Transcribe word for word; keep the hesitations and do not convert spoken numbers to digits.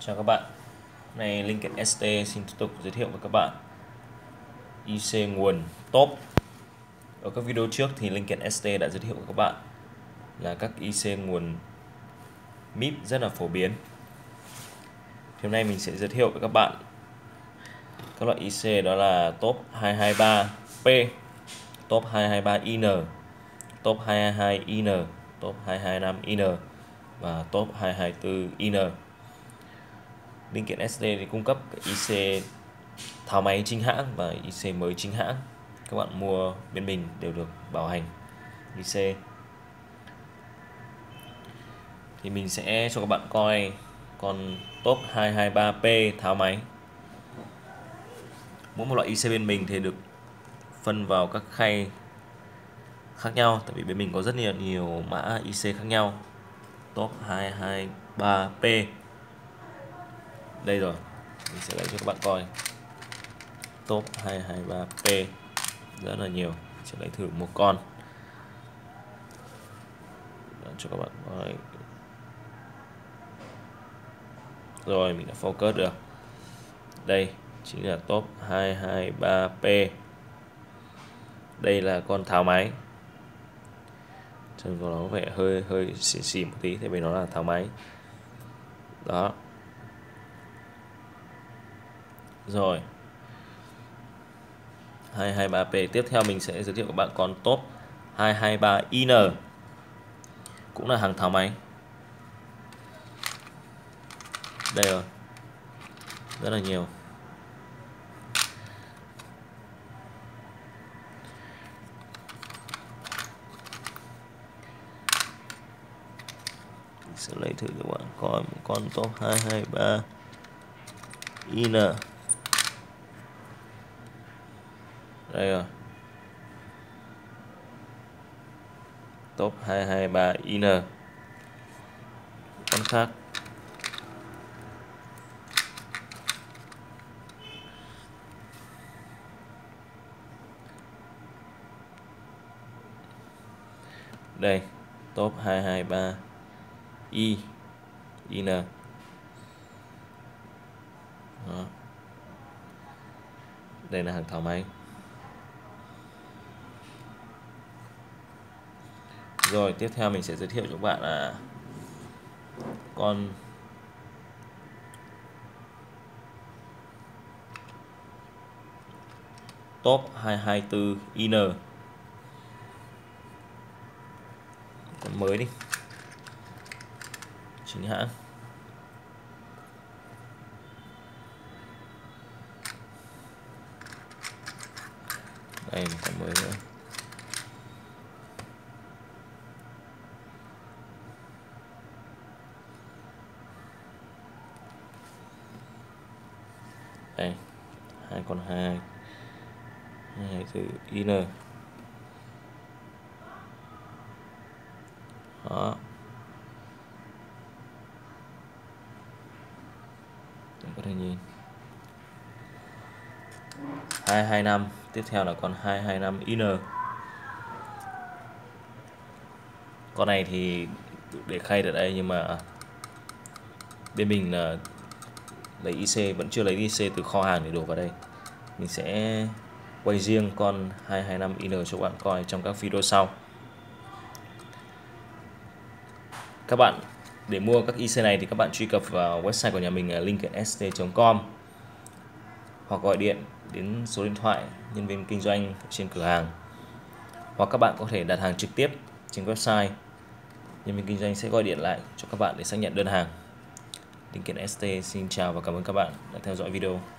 Chào các bạn. Hôm nay Lincoln ét tê xin tiếp tục giới thiệu với các bạn i xê nguồn top. Ở các video trước thì Lincoln ét tê đã giới thiệu với các bạn là các i xê nguồn mít rất là phổ biến. Thì hôm nay mình sẽ giới thiệu với các bạn các loại i xê đó là top hai hai ba P, top hai hai ba I N, top hai hai hai I N, top hai hai năm I N và top hai hai tư I N. Lincoln ét tê thì cung cấp i xê tháo máy chính hãng và i xê mới chính hãng. Các bạn mua bên mình đều được bảo hành i xê. Thì mình sẽ cho các bạn coi con top hai hai ba P tháo máy. Mỗi một loại i xê bên mình thì được phân vào các khay khác nhau, tại vì bên mình có rất nhiều nhiều mã i xê khác nhau. Top hai hai ba P đây rồi, mình sẽ lấy cho các bạn coi. Top hai hai ba P rất là nhiều, sẽ lấy thử một con cho các bạn coi. Rồi mình đã focus được. Đây chính là top hai hai ba P. Đây là con tháo máy. Trông của nó có vẻ hơi hơi xỉn xỉn một tí, tại vì nó là tháo máy. Đó. Rồi. hai hai ba P. Tiếp theo mình sẽ giới thiệu các bạn con top hai hai ba I N. Cũng là hàng tháo máy. Đây rồi. Rất là nhiều. Mình sẽ lấy thử các bạn coi một con top hai hai ba I N. Đây rồi. Top hai hai ba I N. Con khác. Đây, top hai hai ba I I N. Đó. Đây là hàng tháo máy. Rồi tiếp theo mình sẽ giới thiệu cho các bạn là con top hai hai tư I N. Con mới đi, chính hãng. Đây một con mới nữa. Đây hai con hai hai từ I N. Đó. Các bạn có thể nhìn. hai hai năm, tiếp theo là con hai hai năm I N. Con này thì để khay ở đây, nhưng mà bên mình là lấy i xê, vẫn chưa lấy i xê từ kho hàng để đổ vào đây. Mình sẽ quay riêng con hai hai năm I N cho các bạn coi trong các video sau. Các bạn để mua các i xê này thì các bạn truy cập vào website của nhà mình là lincoln s t chấm com hoặc gọi điện đến số điện thoại nhân viên kinh doanh trên cửa hàng, hoặc các bạn có thể đặt hàng trực tiếp trên website. Nhân viên kinh doanh sẽ gọi điện lại cho các bạn để xác nhận đơn hàng. Lincoln ét tê xin chào và cảm ơn các bạn đã theo dõi video.